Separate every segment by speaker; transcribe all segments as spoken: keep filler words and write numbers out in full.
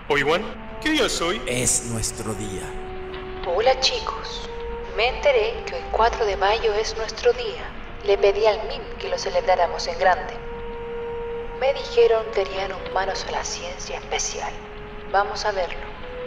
Speaker 1: Oigan, ¿qué día es hoy?
Speaker 2: Es nuestro día.
Speaker 3: Hola chicos, me enteré que hoy cuatro de mayo es nuestro día. Le pedí al M I M que lo celebráramos en grande. Me dijeron que harían un Manos a la Ciencia especial. Vamos a verlo.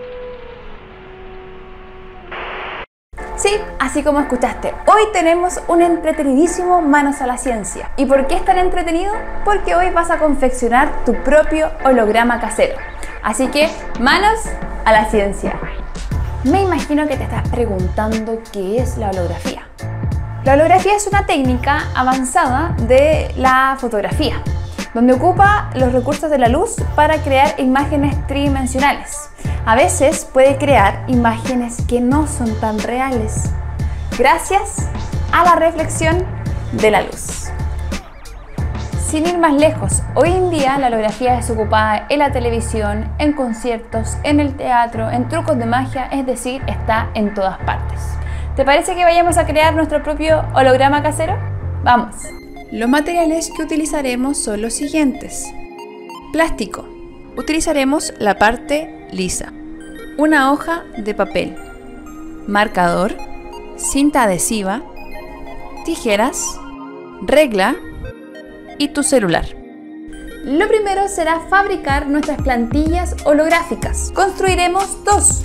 Speaker 4: Sí, así como escuchaste, hoy tenemos un entretenidísimo Manos a la Ciencia. ¿Y por qué es tan entretenido? Porque hoy vas a confeccionar tu propio holograma casero. Así que, manos a la ciencia. Me imagino que te estás preguntando qué es la holografía. La holografía es una técnica avanzada de la fotografía, donde ocupa los recursos de la luz para crear imágenes tridimensionales. A veces puede crear imágenes que no son tan reales, gracias a la reflexión de la luz. Sin ir más lejos, hoy en día la holografía es ocupada en la televisión, en conciertos, en el teatro, en trucos de magia, es decir, está en todas partes. ¿Te parece que vayamos a crear nuestro propio holograma casero? ¡Vamos! Los materiales que utilizaremos son los siguientes. Plástico. Utilizaremos la parte lisa. Una hoja de papel. Marcador. Cinta adhesiva. Tijeras. Regla. Y tu celular. Lo primero será fabricar nuestras plantillas holográficas. Construiremos dos.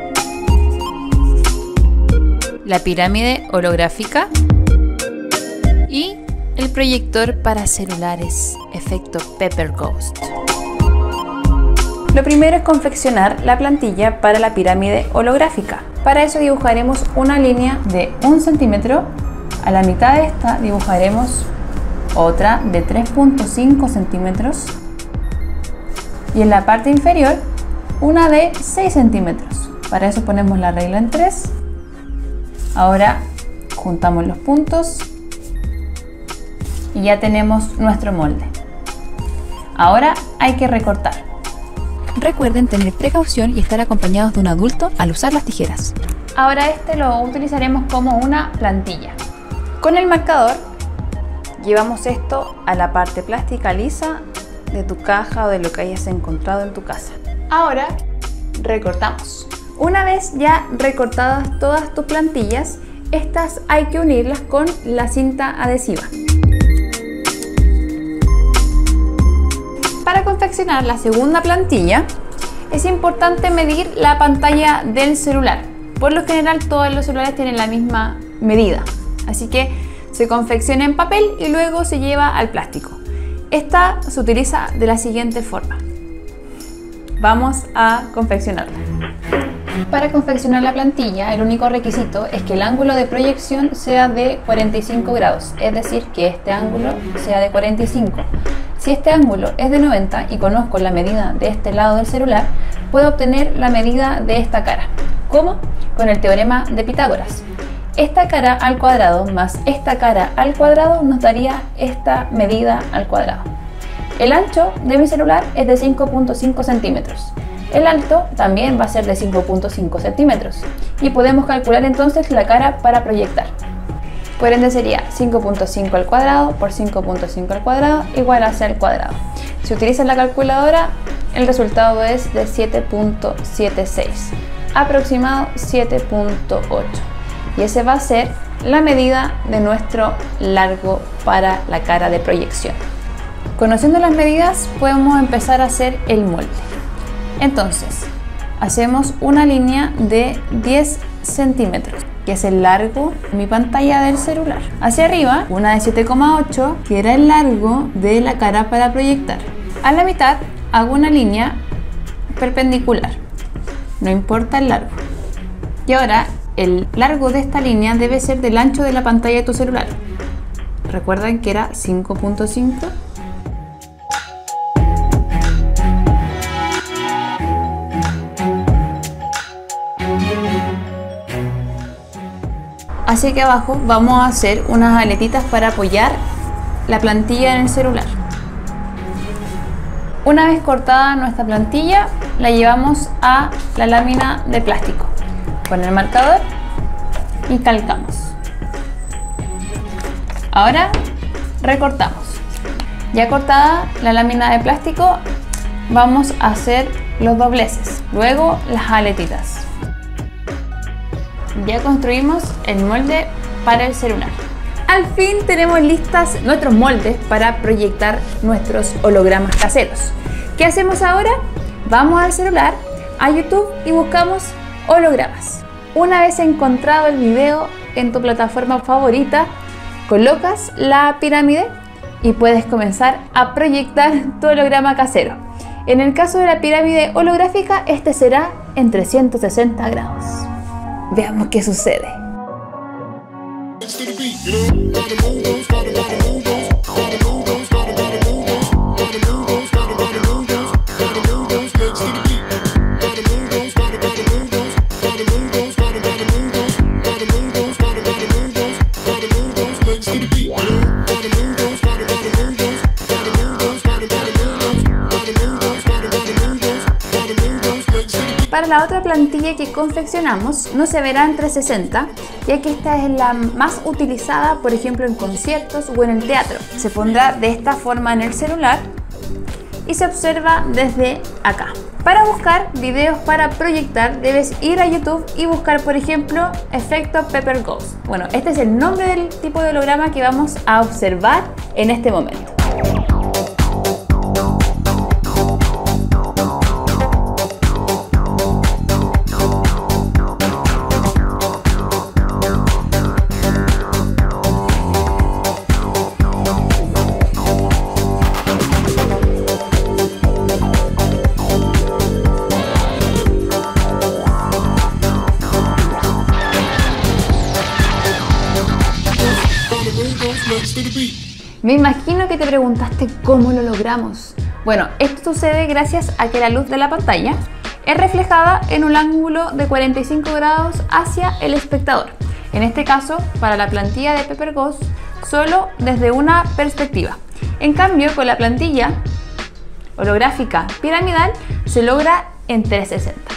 Speaker 4: La pirámide holográfica y el proyector para celulares, efecto Pepper Ghost. Lo primero es confeccionar la plantilla para la pirámide holográfica. Para eso dibujaremos una línea de un centímetro. A la mitad de esta dibujaremos otra de tres punto cinco centímetros y en la parte inferior una de seis centímetros. Para eso ponemos la regla en tres. Ahora juntamos los puntos y ya tenemos nuestro molde. Ahora hay que recortar. Recuerden tener precaución y estar acompañados de un adulto al usar las tijeras. Ahora este lo utilizaremos como una plantilla. Con el marcador llevamos esto a la parte plástica lisa de tu caja o de lo que hayas encontrado en tu casa. Ahora recortamos. Una vez ya recortadas todas tus plantillas, estas hay que unirlas con la cinta adhesiva. Para confeccionar la segunda plantilla, es importante medir la pantalla del celular. Por lo general todos los celulares tienen la misma medida, así que se confecciona en papel y luego se lleva al plástico. Esta se utiliza de la siguiente forma. Vamos a confeccionarla. Para confeccionar la plantilla, el único requisito es que el ángulo de proyección sea de cuarenta y cinco grados, es decir, que este ángulo sea de cuarenta y cinco. Si este ángulo es de noventa y conozco la medida de este lado del celular, puedo obtener la medida de esta cara. ¿Cómo? Con el teorema de Pitágoras. Esta cara al cuadrado más esta cara al cuadrado nos daría esta medida al cuadrado. El ancho de mi celular es de cinco punto cinco centímetros. El alto también va a ser de cinco punto cinco centímetros. Y podemos calcular entonces la cara para proyectar. Por ende sería cinco punto cinco al cuadrado por cinco punto cinco al cuadrado igual a c al cuadrado. Si utilizas la calculadora, el resultado es de siete punto setenta y seis. Aproximado siete punto ocho. Y ese va a ser la medida de nuestro largo para la cara de proyección. Conociendo las medidas podemos empezar a hacer el molde. Entonces, hacemos una línea de diez centímetros, que es el largo de mi pantalla del celular. Hacia arriba, una de siete coma ocho, que era el largo de la cara para proyectar. A la mitad hago una línea perpendicular, no importa el largo. Y ahora, el largo de esta línea debe ser del ancho de la pantalla de tu celular. ¿Recuerdan que era cinco punto cinco? Así que abajo vamos a hacer unas aletitas para apoyar la plantilla en el celular. Una vez cortada nuestra plantilla, la llevamos a la lámina de plástico con el marcador y calcamos. Ahora recortamos. Ya cortada la lámina de plástico, vamos a hacer los dobleces, luego las aletitas. Ya construimos el molde para el celular. Al fin tenemos listas nuestros moldes para proyectar nuestros hologramas caseros. ¿Qué hacemos ahora? Vamos al celular, a YouTube y buscamos hologramas. Una vez encontrado el video en tu plataforma favorita, colocas la pirámide y puedes comenzar a proyectar tu holograma casero. En el caso de la pirámide holográfica, este será en trescientos sesenta grados. Veamos qué sucede. Para la otra plantilla que confeccionamos no se verá en trescientos sesenta, ya que esta es la más utilizada, por ejemplo, en conciertos o en el teatro. Se pondrá de esta forma en el celular y se observa desde acá. Para buscar videos para proyectar debes ir a YouTube y buscar, por ejemplo, efecto Pepper Ghost. Bueno, este es el nombre del tipo de holograma que vamos a observar en este momento. Me imagino que te preguntaste cómo lo logramos. Bueno, esto sucede gracias a que la luz de la pantalla es reflejada en un ángulo de cuarenta y cinco grados hacia el espectador. En este caso, para la plantilla de Pepper Ghost, solo desde una perspectiva. En cambio, con la plantilla holográfica piramidal se logra en trescientos sesenta.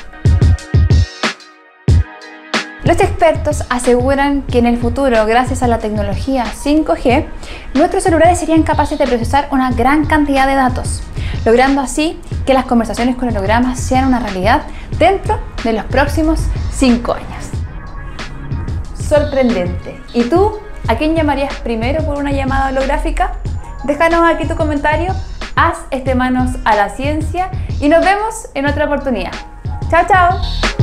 Speaker 4: Los expertos aseguran que en el futuro, gracias a la tecnología cinco G, nuestros celulares serían capaces de procesar una gran cantidad de datos, logrando así que las conversaciones con hologramas sean una realidad dentro de los próximos cinco años. Sorprendente. ¿Y tú? ¿A quién llamarías primero por una llamada holográfica? Déjanos aquí tu comentario, haz este Manos a la Ciencia y nos vemos en otra oportunidad. ¡Chao, chao!